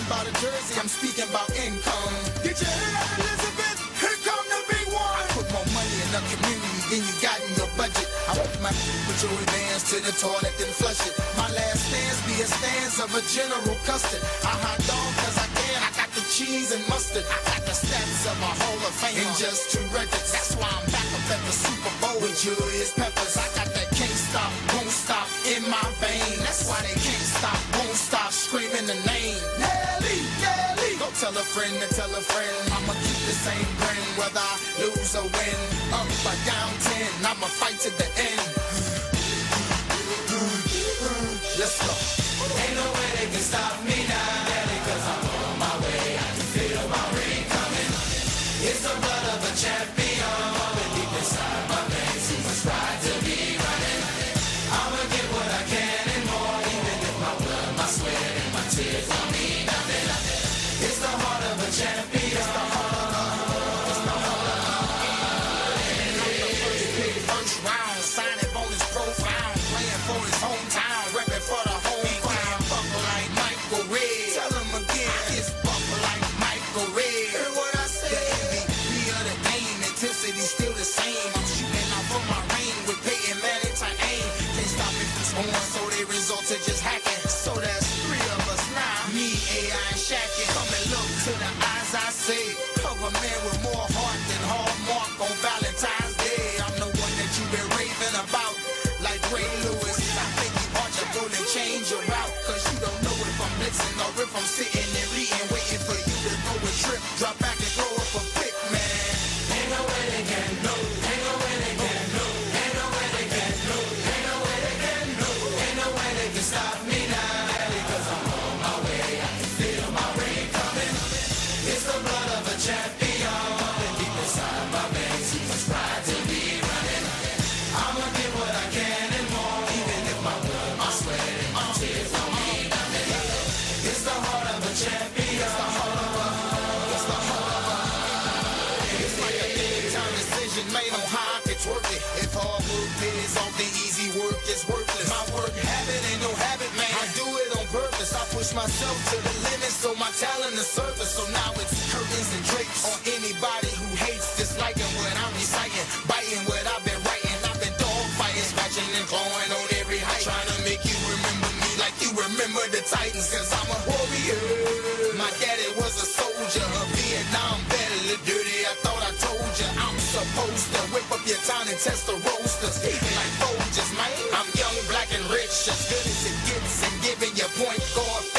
about a jersey, I'm speaking about income. Get your head out, Elizabeth, here come the big one. I put more money in the community than you got in your budget. I want my put your advance to the toilet then flush it. My last stance be a stance of a General Custard. I hot dog cause I can, I got the cheese and mustard. I got the stats of a Hall of Fame in just 2 records. That's why I'm back up at the Super Bowl with Julius Peppers. I got that can't stop, won't stop in my vein. That's why they can't stop, won't stop screaming the name. Nelly, Nelly. Go tell a friend to tell a friend. I'ma keep the same grin whether I lose or win. Up or down 10, I'ma fight to the end. Let's go. Ain't no way they can stop me now, Daddy, cause I'm on my way. I can feel my ring coming. It's the blood of a champion, but deep inside my veins, he must ride to be running. I'ma get what I can and more, even if my blood, my sweat, and my tears don't mean nothing. It's the heart of a champion. It's the heart of first round, signing bonus profound, playing for his hometown, repping for the home crowd. Buckle like Michael Red. Tell him again, it's buckle like Michael Red. Hear what I say? The MVP of the game, intensity still the same. I'm shooting out from my range with Peyton Manning to aim. Can't stop me from scoring, so they result to just hacking. So that's 3 of us now, me, AI, and Shaqin'. Come and look to the eyes I say. Cover man with more heart than Hallmark on Valentine's Day. I'm the one that you've been raving about, like Ray Lewis. I think you ought to go and change your route, cause you don't know if I'm blitzing or if I'm sitting and reading, waiting for you to go and trip, drop back and throw up a pick, man. Ain't no way they can know. Ain't no way they can know. Ain't no way they can know. Ain't no way they can know. Ain't no way they can stop me now, Daddy, cause I'm on my way. I can feel my ring coming. It's the blood of a champion, and deep inside my veins, he must ride to be running. I'ma get what I can and more, even if my blood, my sweat, and my tears don't mean nothing. It's the heart of a champion. It's the heart of a. It's the heart of a. It's like a big time decision made on how I can twerk it. If hard work pays off, the easy work is worthless. My work habit ain't no habit, man. I do it on purpose. I push myself to the limit, so my talent is surface. So now it's curtains and drapes on anybody who hates, disliking what I'm reciting, biting what I've been writing. I've been dog fighting, scratching and clawing on every height, trying to make you remember me like you remember the Titans, cause I'm a warrior. My daddy was a soldier, a Vietnam veteran, dirty. I thought I told you I'm supposed to whip up your town and test the roasters, eating like Folgers, man. I'm young, black, and rich, as good as it gets, and giving you point guard